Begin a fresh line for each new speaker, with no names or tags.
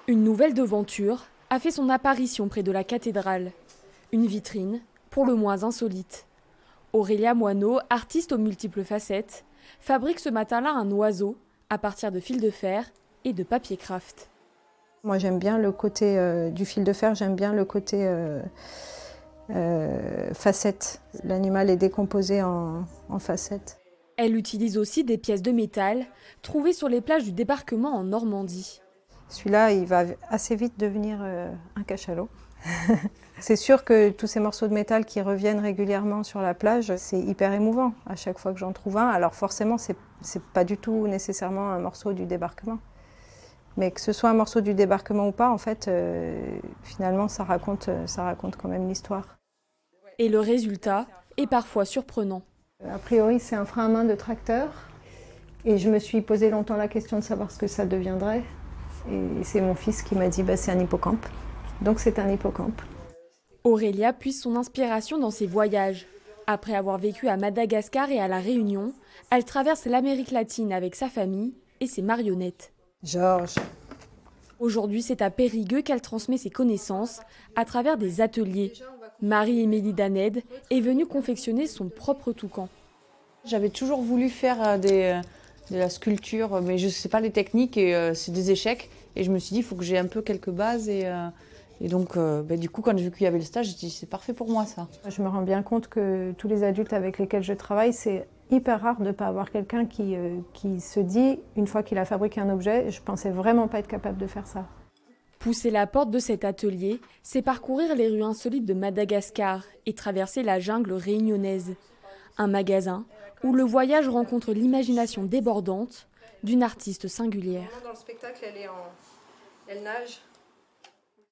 Une nouvelle devanture a fait son apparition près de la cathédrale. Une vitrine, pour le moins insolite. Aurélia Moineau, artiste aux multiples facettes, fabrique ce matin-là un oiseau à partir de fil de fer et de papier craft.
Moi j'aime bien le côté du fil de fer, j'aime bien le côté facette. L'animal est décomposé en facettes.
Elle utilise aussi des pièces de métal trouvées sur les plages du débarquement en Normandie.
Celui-là, il va assez vite devenir un cachalot. C'est sûr que tous ces morceaux de métal qui reviennent régulièrement sur la plage, c'est hyper émouvant à chaque fois que j'en trouve un. Alors forcément, c'est pas du tout nécessairement un morceau du débarquement. Mais que ce soit un morceau du débarquement ou pas, en fait, finalement, ça raconte quand même l'histoire.
Et le résultat est parfois surprenant.
A priori, c'est un frein à main de tracteur. Et je me suis posé longtemps la question de savoir ce que ça deviendrait. Et c'est mon fils qui m'a dit c'est un hippocampe. Donc c'est un hippocampe.
Aurélia puise son inspiration dans ses voyages. Après avoir vécu à Madagascar et à La Réunion, elle traverse l'Amérique latine avec sa famille et ses marionnettes.
Georges.
Aujourd'hui, c'est à Périgueux qu'elle transmet ses connaissances à travers des ateliers. Marie-Émilie Daned est venue confectionner son propre toucan.
J'avais toujours voulu faire de la sculpture, mais je ne sais pas les techniques et c'est des échecs. Et je me suis dit, il faut que j'ai un peu quelques bases. Et donc, du coup, quand j'ai vu qu'il y avait le stage, j'ai dit, c'est parfait pour moi, ça.
Je me rends bien compte que tous les adultes avec lesquels je travaille, c'est hyper rare de ne pas avoir quelqu'un qui se dit, une fois qu'il a fabriqué un objet, je ne pensais vraiment pas être capable de faire ça.
Pousser la porte de cet atelier, c'est parcourir les rues insolites de Madagascar et traverser la jungle réunionnaise. Un magasin où le voyage rencontre l'imagination débordante d'une artiste singulière.
Dans le spectacle, elle nage.